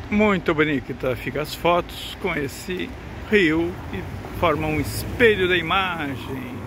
Muito bonita fica as fotos com esse rio que forma um espelho da imagem.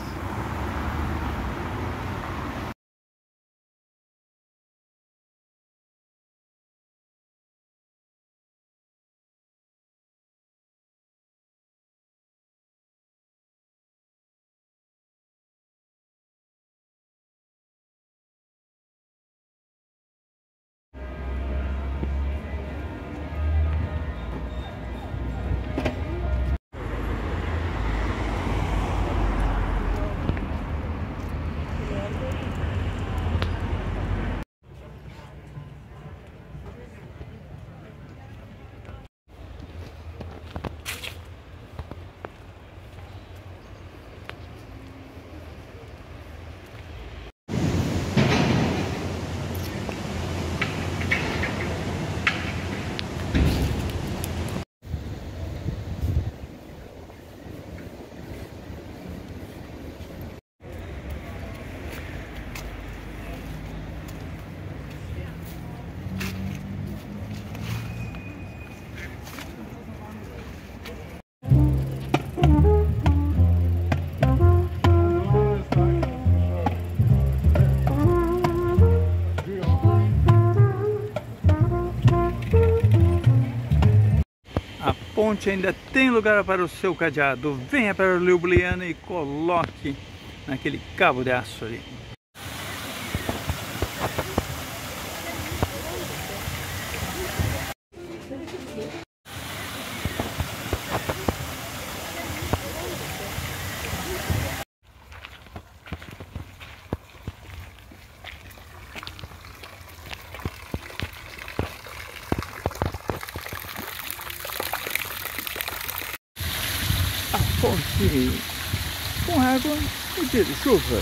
A ponte ainda tem lugar para o seu cadeado. Venha para Ljubljana e coloque naquele cabo de aço ali. Ponte com água no dia de chuva.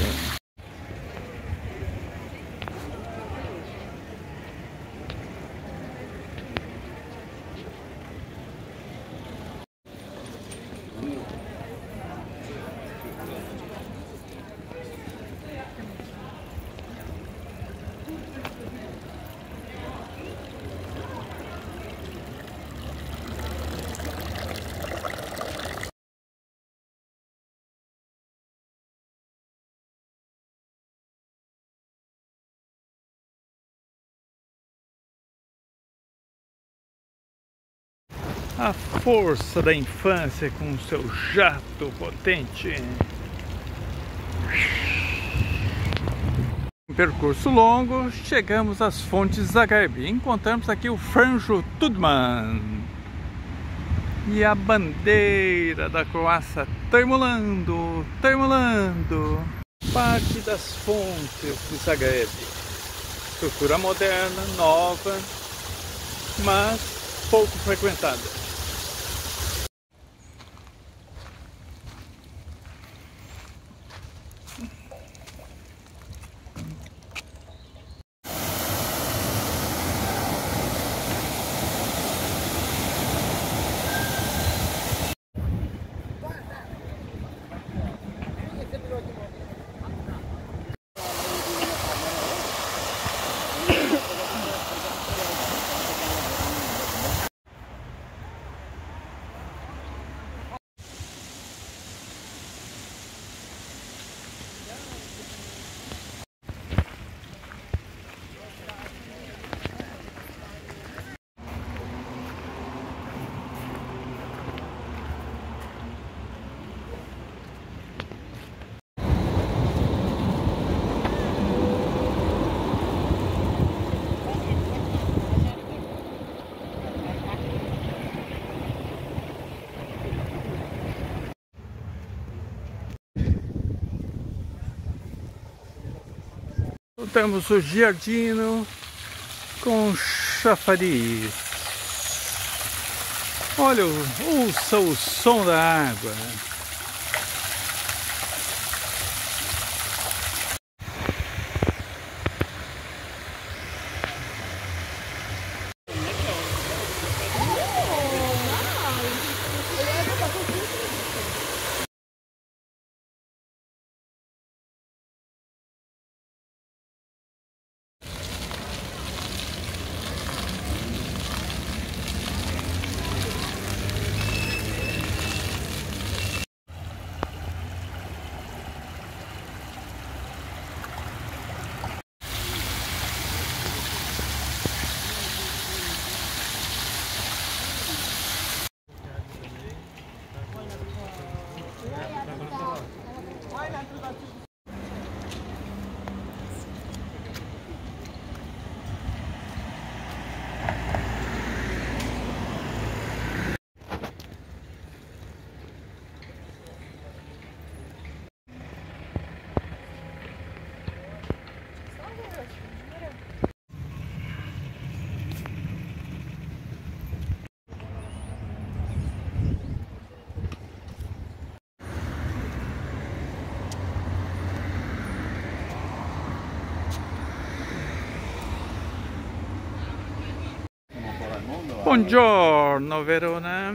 A força da infância com seu jato potente. Um percurso longo, chegamos às fontes Zagreb. Encontramos aqui o Franjo Tuđman. E a bandeira da Croácia tremulando, tremulando. Parte das fontes de Zagreb. Estrutura moderna, nova, mas pouco frequentada. Temos o Giardino com chafariz. Olha, ouça o som da água. Buongiorno Verona.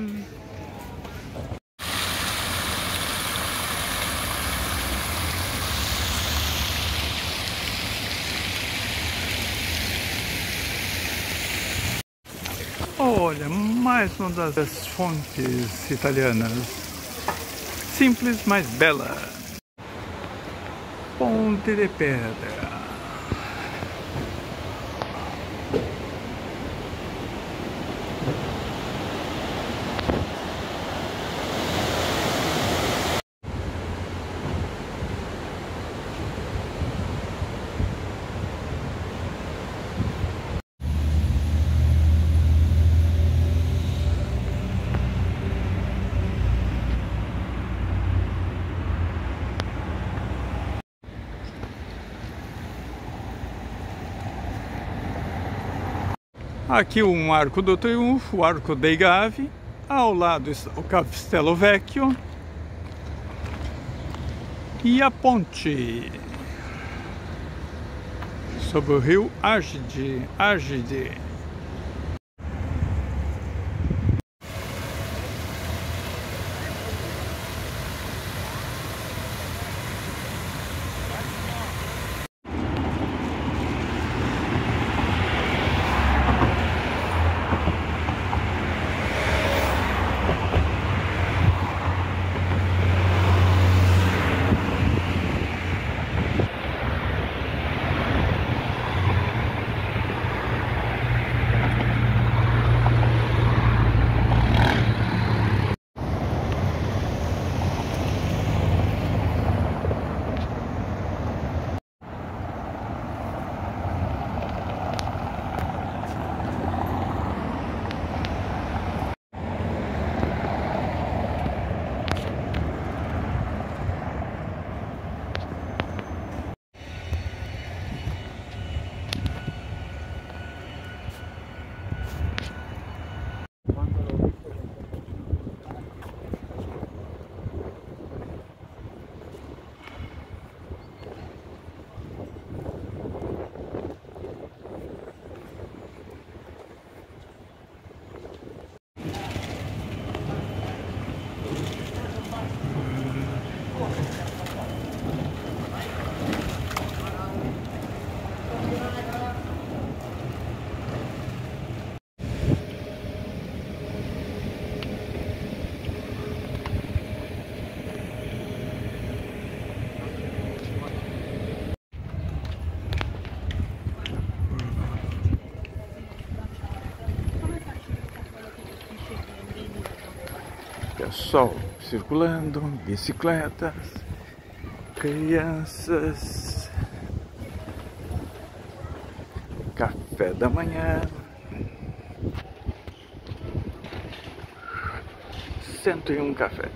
Olha, mais uma das fontes italianas. Simples, mas bela. Ponte de Pedra. Aqui um Arco do Triunfo, o Arco dei Gavi, ao lado está o Castello Vecchio e a ponte sobre o rio Agide. Pessoal circulando, bicicletas, crianças, café da manhã, 101 café.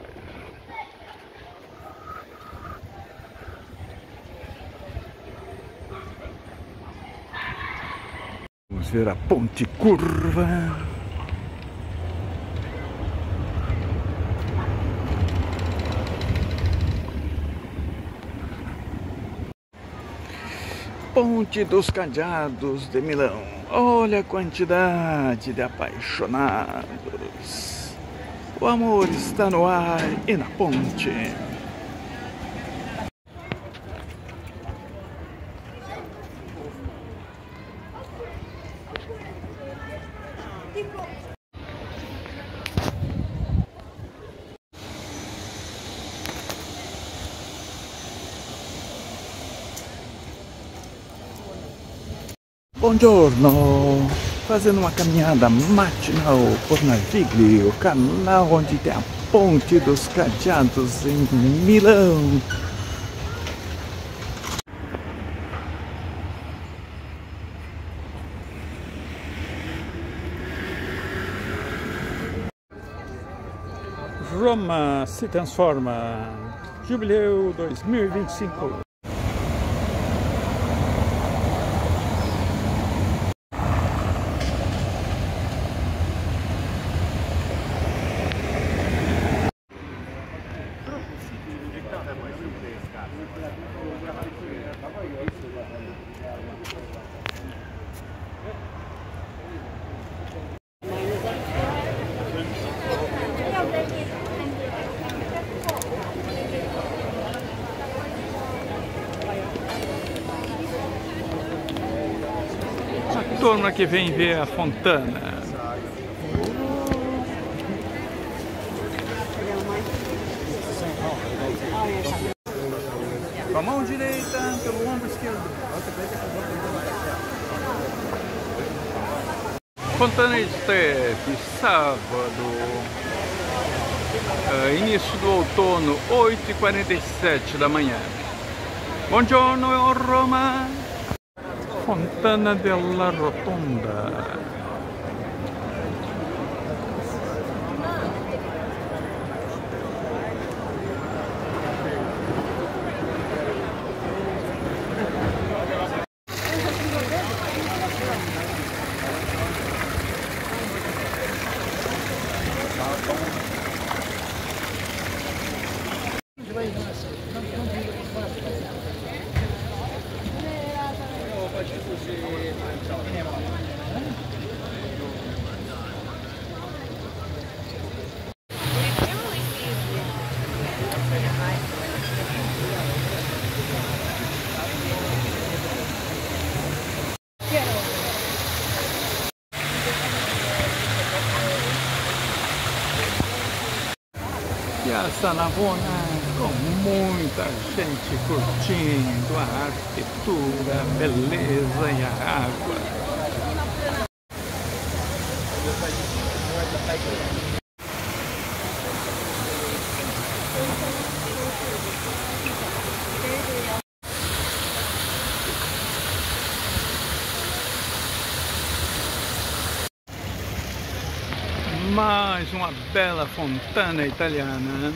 Vamos ver a Ponte Curva. Ponte dos Cadeados de Milão. Olha a quantidade de apaixonados. O amor está no ar e na ponte. Buongiorno! Fazendo uma caminhada matinal por Navigli, o canal onde tem a Ponte dos Cadeados em Milão. Roma se transforma. Jubileu 2025. turma que vem ver a fontana. Com a mão direita pelo ombro esquerdo. Fontana esteve sábado, início do outono, 8h47 da manhã. Buongiorno Roma! Fontana della Rotonda. Piazza Navona, com muita gente curtindo a arquitetura, a beleza e a água. Mais uma bela fontana italiana.